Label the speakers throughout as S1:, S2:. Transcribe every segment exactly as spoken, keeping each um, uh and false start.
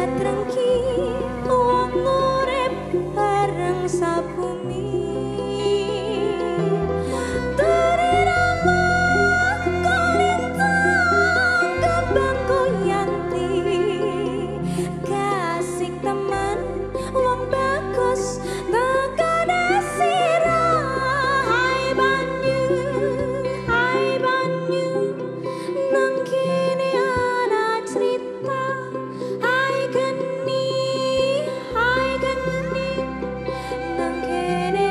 S1: trengki wong urip bareng sabumi. Terirama kolintang kembang goyanti, kasih teman wong bagus tekane sirah. Hai banyu, hai banyu, nang kene ana cerita. Hai geni, hai geni, nang kene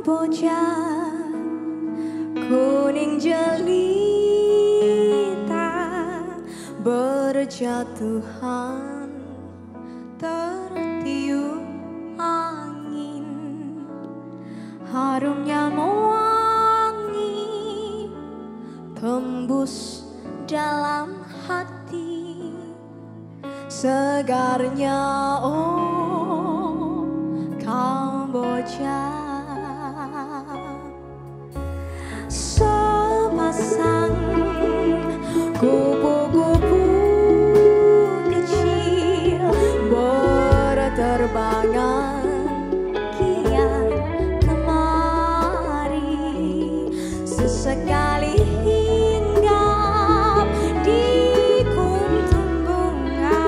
S1: Kamboja kuning jelita berjatuhan tertiup angin, harumnya mewangi tembus dalam hati, segarnya oh Kamboja. Sepasang kupu-kupu kecil berterbangan kian kemari, sesekali hinggap di kuntum bunga,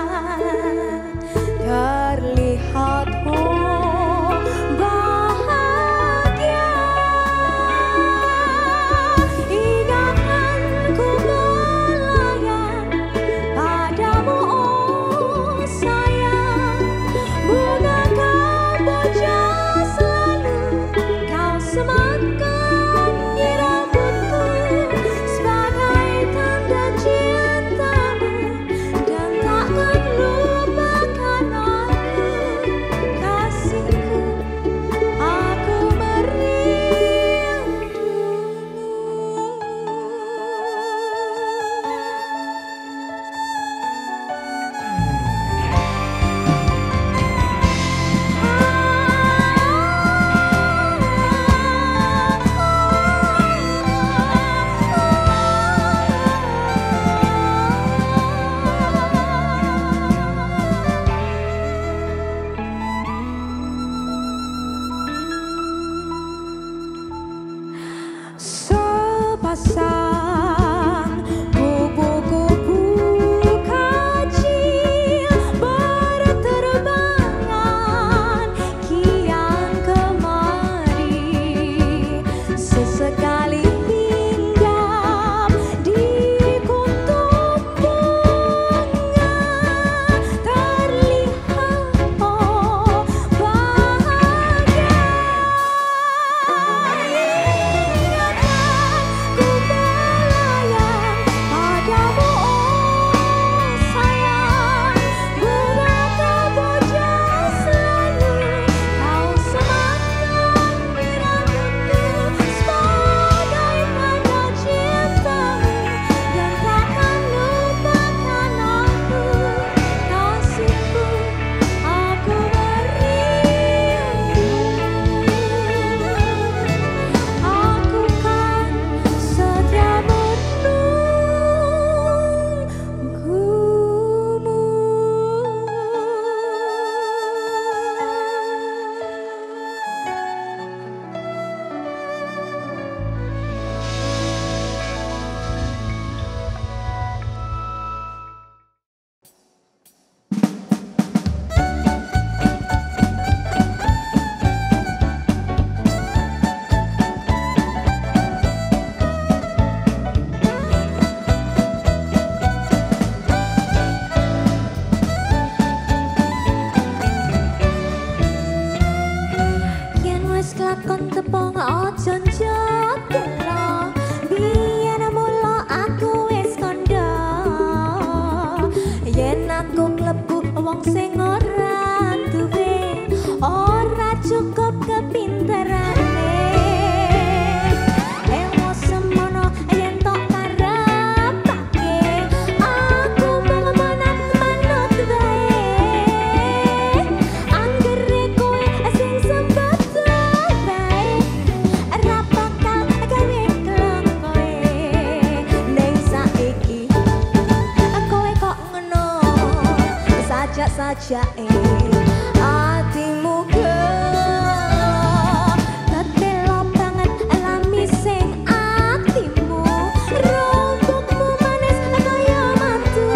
S1: terlihat oh bahagia. Ingatanku melayang padamu oh sayang, bunga Kamboja selalu kau sematkan di rambutku sebagai tanda cintamu, dan takkan lupakan aku kasihku, aku sepasang kupu-kupu kecil berterbangan kian kemari, sesekali hinggap di kuntum bunga, terlihat oh bahagia. Ingatanku melayang padamu oh sayang, bunga Kamboja selalu kau sematkan di rambutku sebagai tanda cintamu, dan takkan lupakan aku kasihku, aku merindu. Aku kan setia menunggumu. Yen wis kelakon tepung ojo njot gelo, biyen mula aku wis kandha. Yen aku klebu wong sing ora duwe, ora cukup kepinterane. Emo semono yen tok karepake, aku mung menak manut wae. Anggere kowe sing sempet bae, ora bakal gawe kelong kowe. Ning saiki kowe kok ngono, sajak-sajake atimu gelo, tetelo banget alami sing atimu, rumputmu manis kaya mantu,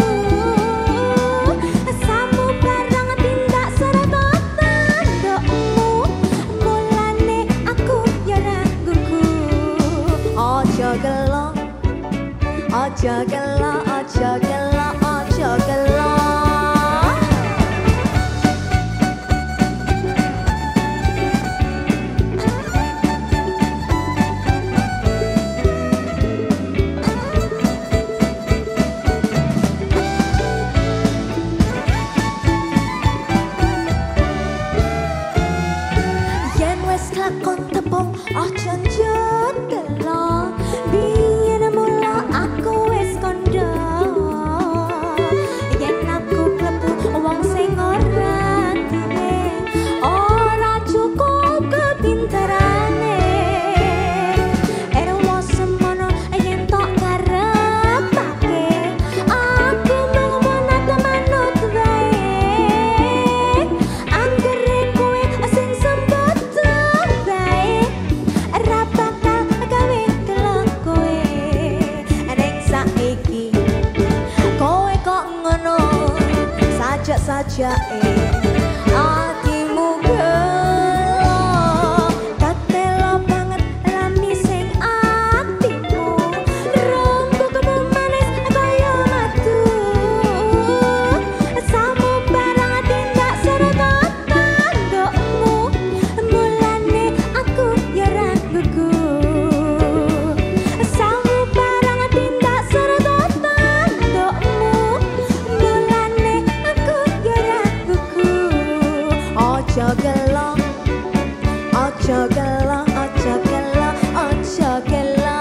S1: samu barang tindak serabut tandukmu, mulane aku ya raguku. Ojo gelo, ojo gelo, ojo gelo, ojo gelo. Ojo njut gelo biyen mula aku wis kandha yen aku klebu wong sing ora duwe ora cukup kepinterane era semono yen tok karepake aku mung manut manut wae anggere kowe sing sempet bae ora bakal gawe kelok kowe ning saiki kowe kok ngono saja-saja eh atimu gelo katelo banget rami sing atimu rambutmu manis kaya madu samu barang tindak serta tandukmu mulane aku ya raguku samu barang tindak serta tandukmu mulane aku ya raguku ojo gelo ojo gelo ojo gelo ojo gelo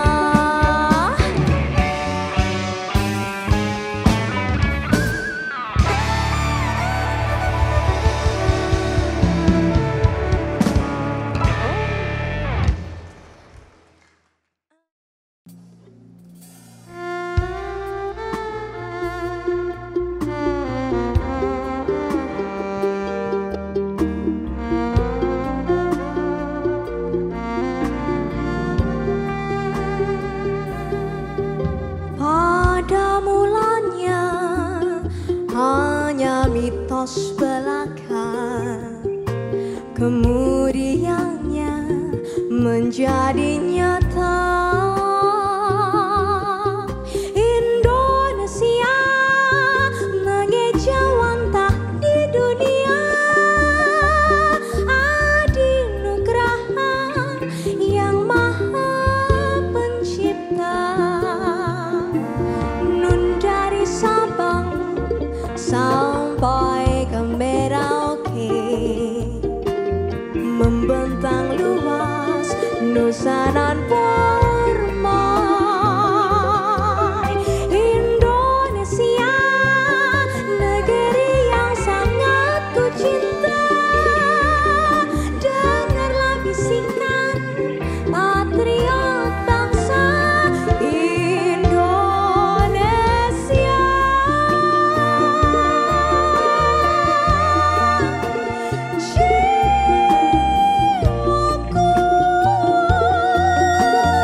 S1: pada mulanya hanya mitos belaka kemudiannya menjadi nyata Indonesia mengejawantah di dunia adinugraha yang maha pencipta nun dari Sabang sampai ke Merauke membentang luas Nusa dan Permai Indonesia negeri yang sangat ku cinta dengarlah bisikan patriot bangsa Indonesia jiwaku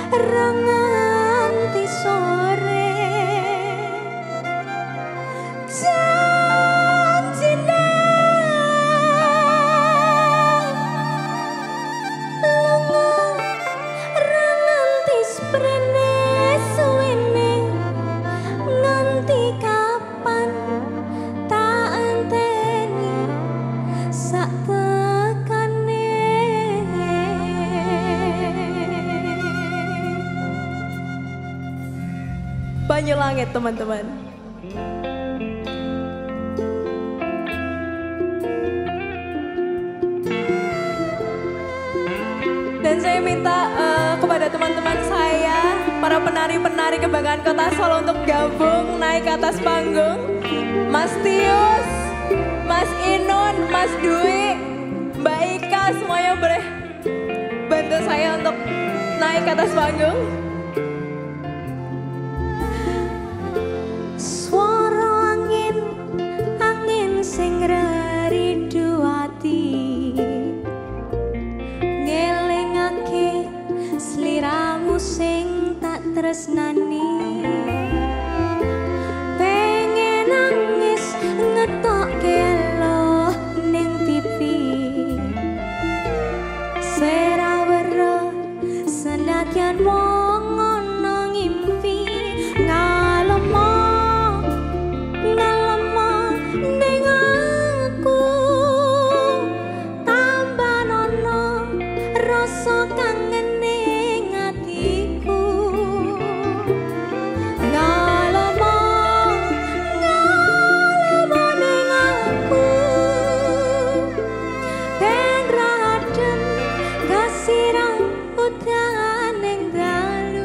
S1: nganti sore janjine lunga ra nganti sprene suwene nganti kapan tak enteni sak tekane Banyu Langit teman-teman. Dan saya minta uh, kepada teman-teman saya, para penari-penari kebanggaan Kota Solo untuk gabung naik ke atas panggung. Mas Tius, Mas Inun, Mas Dwi, Mbak Ika, semuanya boleh bantu saya untuk naik ke atas panggung. Suara angin, angin sing rindu ati ngelingake sliramu sing tak tresnani pengen nangis ngetokke elo ning pipi serawere senadyan wong ana ngimpi ngalemo ngalemo ning aku tambah nono rasa kangen ning atiku ngalemo ngalemo ning aku ben radem kasirang udan ning dalu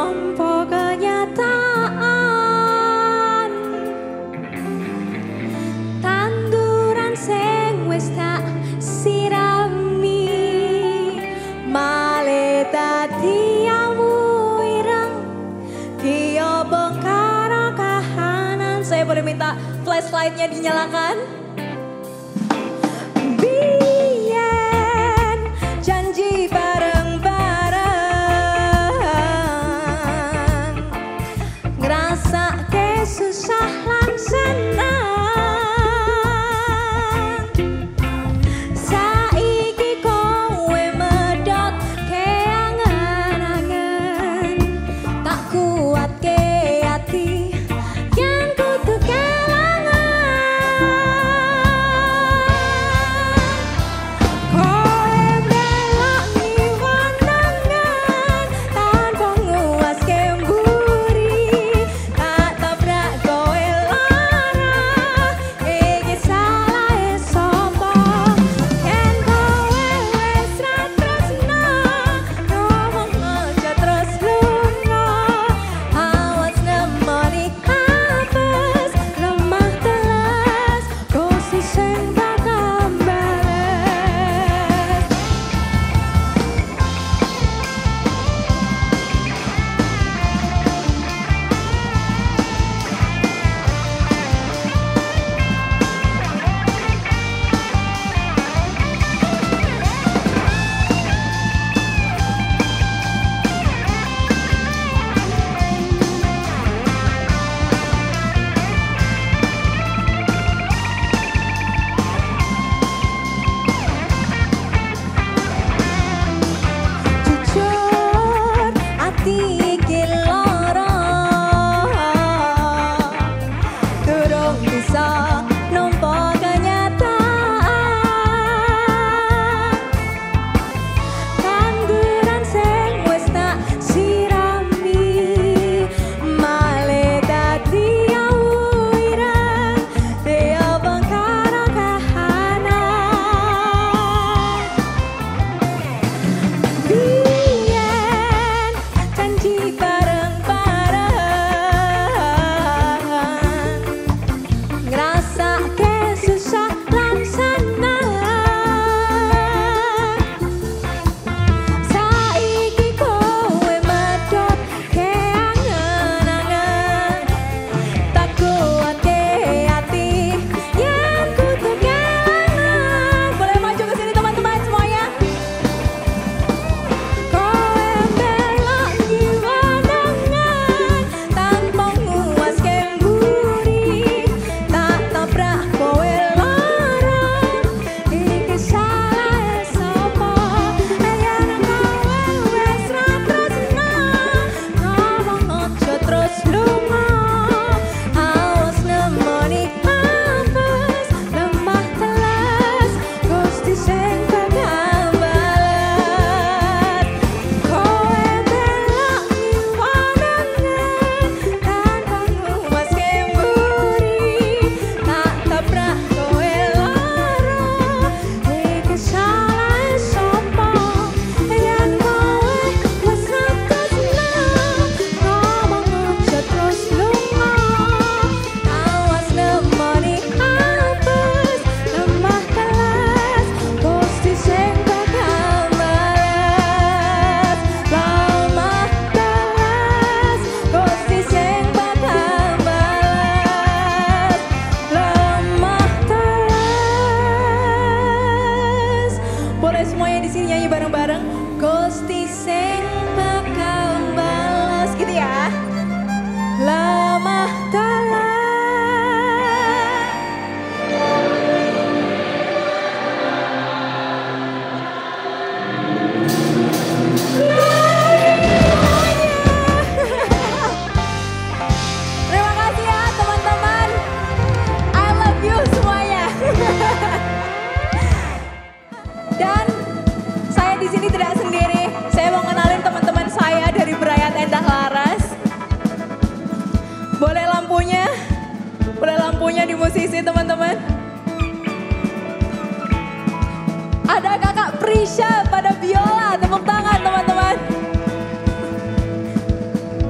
S1: nampa kenyataan, tanduran sing wis tak sirami male dadi awu ireng kiyobong karo kahanan. Saya boleh minta flashlightnya dinyalakan? Biyen janji bareng-bareng ngrasake susah lan senang, saiki kowe medhot keangen-angen tak kuatke ati yen kudu kelangan. Kowe melok ngiwanangan tanpa nguaske mburi, tak tabrak kowe lara iki salahe sapa yen kowe wis ra tresno ngomong aja terus lunga. Awas nemoni hapus lemah telas Gusti sing bakal bales. Jujur ati iki lara, durung bisa nampa kenyataan, tanduran sing wis tak sirami male dadi awu ireng kiyobong karo kahanan. Biyen janji bareng-bareng ngrasake susah lan senang, saiki kowe medhot keangen-angen tak kuatke ati yen kudu kelangan. Boleh maju ke sini teman-teman semuanya. Kowe melok ngiwanangan tanpa nguaske mburi, tak tabrak kowe lara iki salahe sapa yen kowe wis ra tresno ngomong aja terus lunga. Awas nemoni hapus lemah telas Gusti sing bakal bales. Kowe melok ngiwanangan tanpa nguaske mburi, tak tabrak kowe lara iki salahe sapa yen kowe wis ra tresno ngomong aja terus lunga. Awas nemoni hapus lemah telas Gusti sing bakal bales. Lemah telas Gusti sing bakal bales. Lemah telas. Boleh semuanya di sini nyanyi bareng-bareng. Gusti sing bakal balas gitu ya. Lemah telas. Terima kasih ya teman-teman. I love you semuanya. Dan saya di sini tidak sendiri. Saya mau kenalin teman-teman saya dari Brayat Endah Laras. Boleh lampunya? Boleh lampunya di musisi teman-teman? Ada kakak Prisha pada biola, tepuk tangan teman-teman.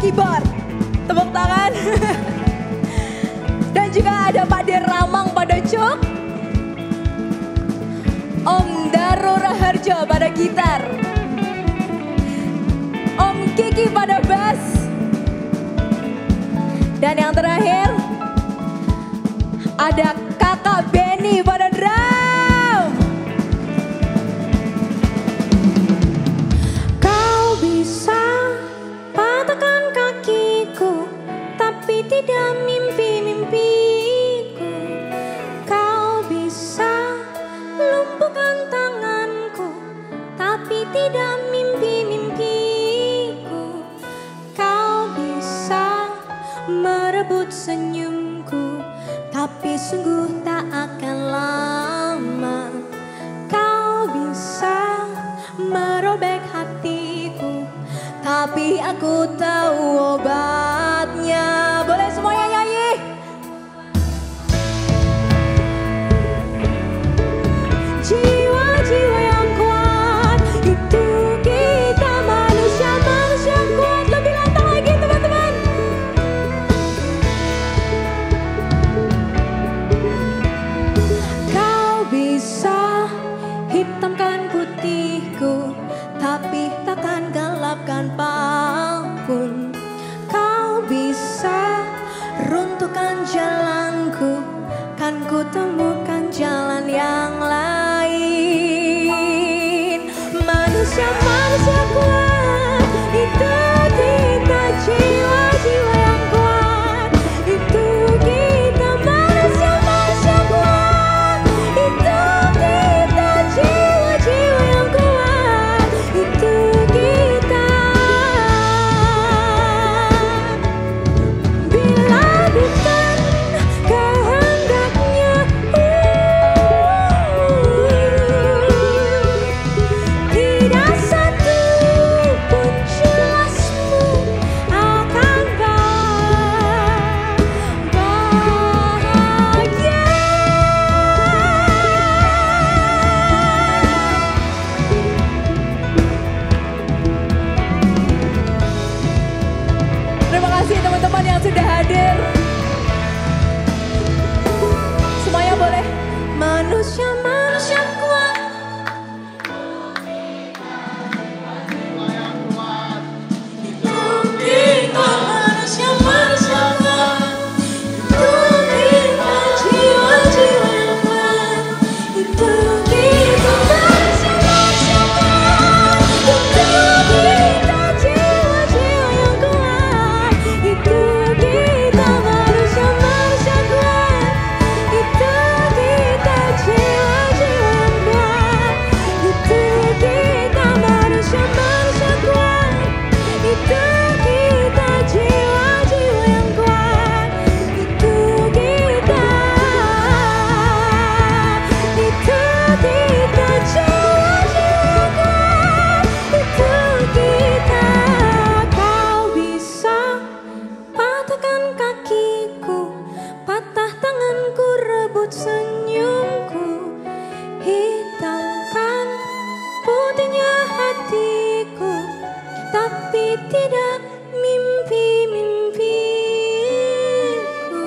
S1: keyboard. Tepuk tangan. Dan juga ada Pak Der Ramang pada cuk. Om Daro Raharjo pada gitar. Om Kiki pada bass. Dan yang terakhir ada Kakak Benny pada drum.
S2: Kau bisa patahkan kakiku, tapi tidak mimpi-mimpiku. Kau bisa lumpuhkan tanganku, tapi tidak mimpi-mimpiku. Kau bisa merebut senyumku, tapi sungguh tak akan lama. Kau bisa merobek hatiku, tapi aku tahu obatnya. Boleh semuanya nyanyi? Jiwa-jiwa yang kuat, itu kita manusia-manusia kuat. Lebih lantang lagi teman-teman. Kau bisa hitamkan putihku, tapi takkan gelapkan apapun. Kau bisa runtuhkan jalanku, kan ku temukan jalan yang lain. Manusia-manusia kuat, itu kita. Jiwa-jiwa yang kuat, itu kita. Manusia-manusia kuat, itu kita. Jiwa-jiwa yang kuat, itu kita. Bila bukan kehendaknya, tidak satu pun jelasmu akan bahagia.
S1: Terima kasih teman-teman yang sudah hadir. Semuanya boleh.
S2: Manusia-manusia kuat, itu kita. Manusia-manusia kuat, itu kita. Jiwa-jiwa yang kuat, itu kita. Manusia-manusia kuat, itu kita. Jiwa-jiwa yang kuat, itu kita. Manusia-manusia kuat, itu kita. Jiwa-jiwa yang kuat, itu kita. Manusia-manusia kuat, itu kita. Jiwa-jiwa yang kuat, itu kita. Itu kita. Jiwa-jiwa kuat, itu kita. Kau bisa patahkan kakiku, patah tanganku, rebut senyumku, hitamkan putihnya hatiku, tapi tidak mimpi-mimpiku.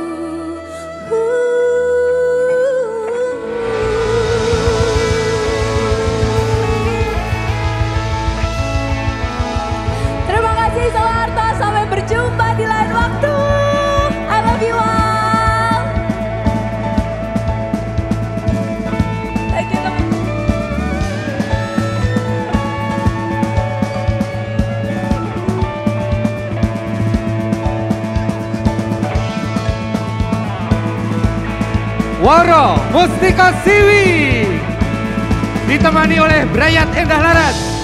S1: Terima kasih Soeharto, sampai berjumpa di lain waktu. I love you all. Thank you teman.
S3: Woro Mustika Siwi ditemani oleh Brayat Endah Laras.